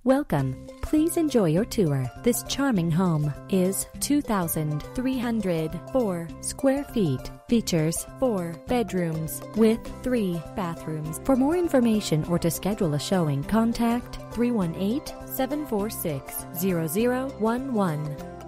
Welcome. Please enjoy your tour. This charming home is 2,304 square feet. Features 4 bedrooms with 3 bathrooms. For more information or to schedule a showing, contact 318-746-0011.